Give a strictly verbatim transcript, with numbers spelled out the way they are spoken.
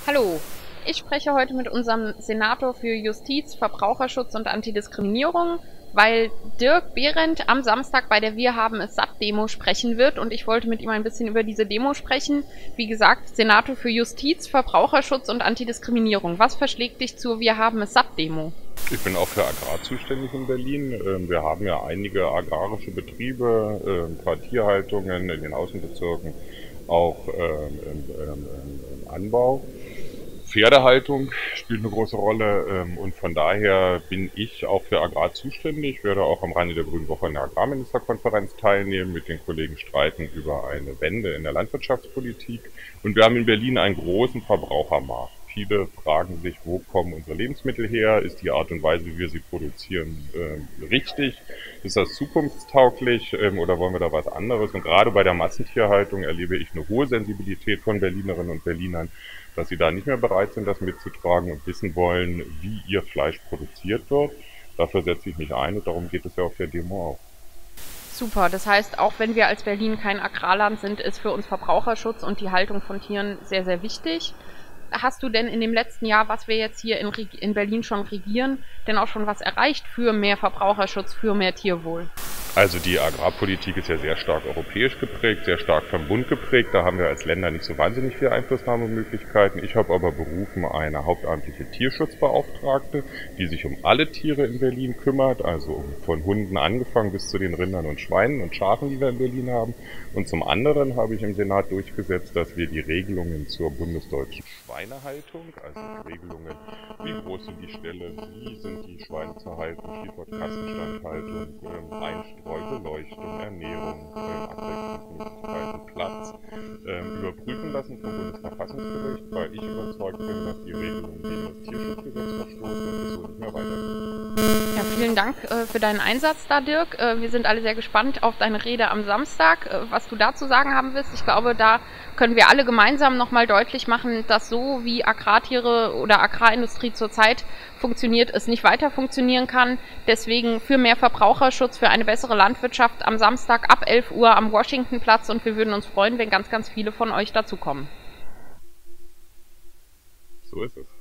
Hallo, ich spreche heute mit unserem Senator für Justiz, Verbraucherschutz und Antidiskriminierung, weil Dirk Behrendt am Samstag bei der Wir haben es satt Demo sprechen wird und ich wollte mit ihm ein bisschen über diese Demo sprechen. Wie gesagt, Senator für Justiz, Verbraucherschutz und Antidiskriminierung. Was verschlägt dich zur Wir haben es satt Demo? Ich bin auch für Agrar zuständig in Berlin. Wir haben ja einige agrarische Betriebe, ein paar Tierhaltungen in den Außenbezirken, auch im Anbau. Pferdehaltung spielt eine große Rolle und von daher bin ich auch für Agrar zuständig. Ich werde auch am Rande der Grünen Woche in der Agrarministerkonferenz teilnehmen, mit den Kollegen streiten über eine Wende in der Landwirtschaftspolitik. Und wir haben in Berlin einen großen Verbrauchermarkt. Viele fragen sich, wo kommen unsere Lebensmittel her? Ist die Art und Weise, wie wir sie produzieren, äh, richtig? Ist das zukunftstauglich ähm, oder wollen wir da was anderes? Und gerade bei der Massentierhaltung erlebe ich eine hohe Sensibilität von Berlinerinnen und Berlinern, dass sie da nicht mehr bereit sind, das mitzutragen und wissen wollen, wie ihr Fleisch produziert wird. Dafür setze ich mich ein und darum geht es ja auf der Demo auch. Super, das heißt, auch wenn wir als Berlin kein Agrarland sind, ist für uns Verbraucherschutz und die Haltung von Tieren sehr, sehr wichtig. Hast du denn in dem letzten Jahr, was wir jetzt hier in, in Berlin schon regieren, denn auch schon was erreicht für mehr Verbraucherschutz, für mehr Tierwohl? Also die Agrarpolitik ist ja sehr stark europäisch geprägt, sehr stark vom Bund geprägt. Da haben wir als Länder nicht so wahnsinnig viele Einflussnahmemöglichkeiten. Ich habe aber berufen eine hauptamtliche Tierschutzbeauftragte, die sich um alle Tiere in Berlin kümmert, also von Hunden angefangen bis zu den Rindern und Schweinen und Schafen, die wir in Berlin haben. Und zum anderen habe ich im Senat durchgesetzt, dass wir die Regelungen zur bundesdeutschen Schweinehaltung, also Regelungen, wie groß sind die Ställe, wie sind die Schweine zu halten, Stichwort Kassenstandhaltung, ähm, Einstreu, Beleuchtung, Ernährung, ähm, Abwechslungsmöglichkeiten, Platz, ähm, überprüfen lassen vom Bundesverfassungsgericht, weil ich überzeugt bin, dass die Regelungen gegen das Tierschutzgesetz verstoßen und es so nicht mehr weitergeht. Ja, vielen Dank äh, für deinen Einsatz da, Dirk. Äh, wir sind alle sehr gespannt auf deine Rede am Samstag, äh, was du dazu sagen haben wirst. Ich glaube, da können wir alle gemeinsam nochmal deutlich machen, dass so wie Agrartiere oder Agrarindustrie zurzeit funktioniert, es nicht weiter funktionieren kann. Deswegen für mehr Verbraucherschutz, für eine bessere Landwirtschaft am Samstag ab elf Uhr am Washingtonplatz und wir würden uns freuen, wenn ganz, ganz viele von euch dazukommen. So ist es.